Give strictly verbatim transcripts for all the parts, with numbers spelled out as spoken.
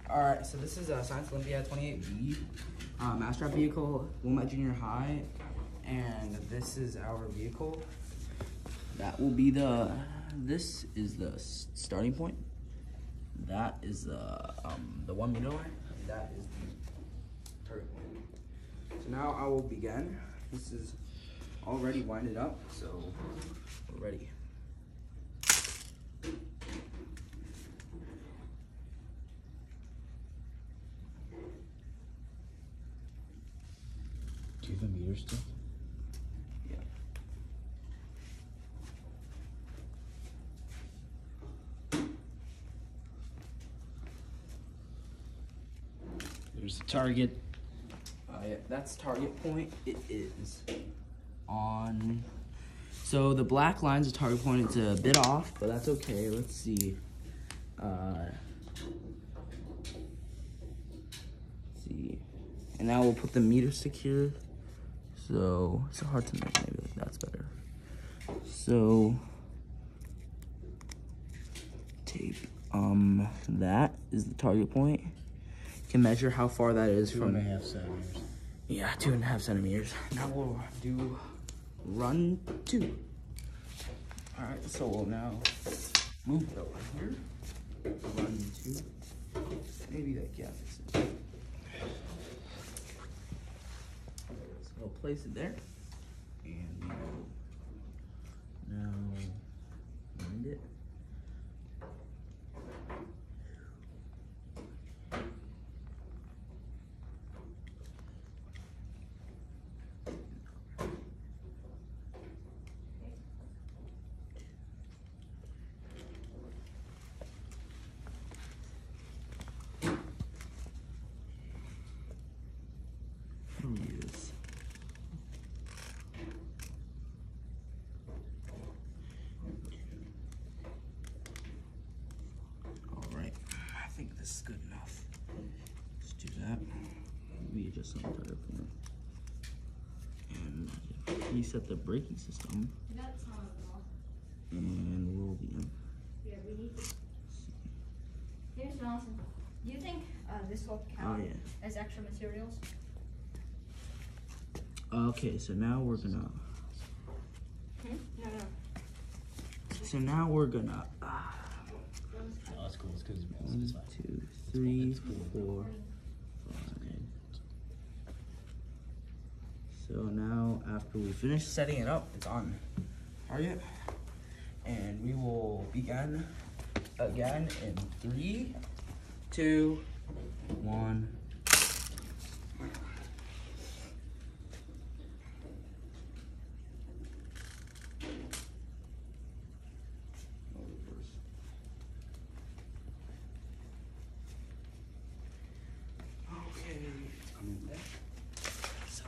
All right, so this is a Science Olympiad twenty-eight B, uh, Mousetrap vehicle, Wilmette Junior High, and this is our vehicle. That will be the, this is the starting point. That is the, um, the one meter line, and that is the target point. So now I will begin. This is already winded up, so we're ready. Do you have a meter stick? Yeah. There's the target. Uh, yeah, that's target point. It is on. So the black line's a target point. It's a bit off, but that's okay. Let's see. Uh, let's see. And now we'll put the meter stick here. So it's hard to make. Maybe like that's better. So tape. Um, that is the target point. You can measure how far that is Two from. and a half centimeters. Yeah, two and a half centimeters. Now we'll do run two. All right, so we'll now move it over here. Run two. Maybe that gap is it. So we'll place it there. And we will now wind it. Use. All right, I think this is good enough. Let's do that. We adjust on the target point and reset the braking system. That's not at all. And we'll be in. Yeah, we need to. Here's Johnson. Do you think uh, this will count Oh, yeah. as extra materials? Okay, so now we're gonna. Hmm? No, no. So now we're gonna. Uh, No, that's cool. It's because it's one, fine. two, three, four, five. So now, after we finish setting it up, it's on target, and we will begin again in three, two, one. Okay, it's coming back. So,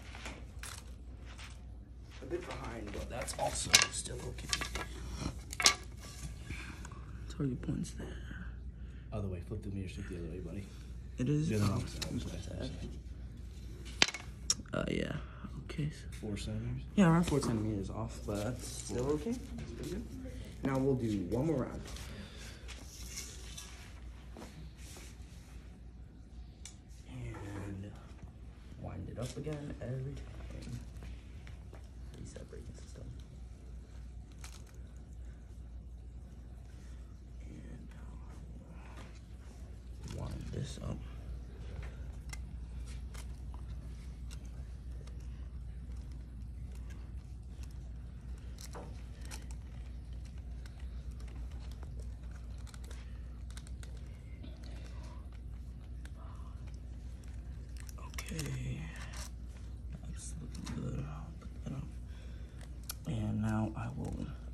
a bit behind, but that's also still okay. Target points there. Other way. Flip the meter stick the other way, buddy. It is. The other Oh, one. Sorry, sorry, sorry. Uh, yeah. Okay. So, Four centimeters. yeah, around four centimeters off, but that's still okay. That's pretty good. Now we'll do one more round. And wind it up again every time. Reset braking system. And now I will wind this up. Okay, that's looking good. I'll put that up. And now I will.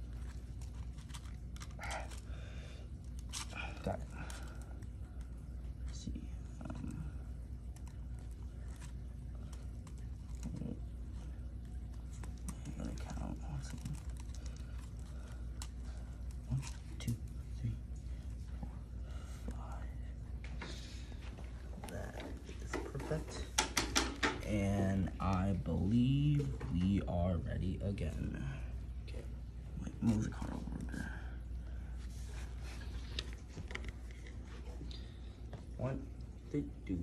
Got it. Let's see. Um, I'm gonna count. One second. One, two, three, four, five. That is perfect. And I believe we are ready again. Okay, wait, move the car over there. One, three, two.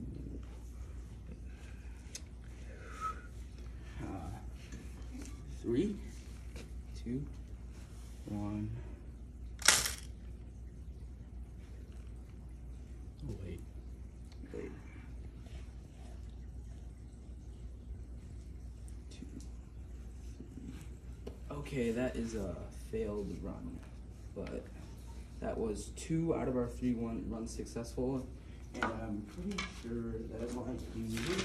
Uh, three, two, one. Oh, wait. Wait. Two, three. Okay, that is a failed run, but that was two out of our three one runs successful, and I'm pretty sure that might be it.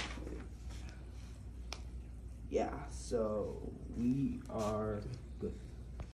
Yeah, so we are good.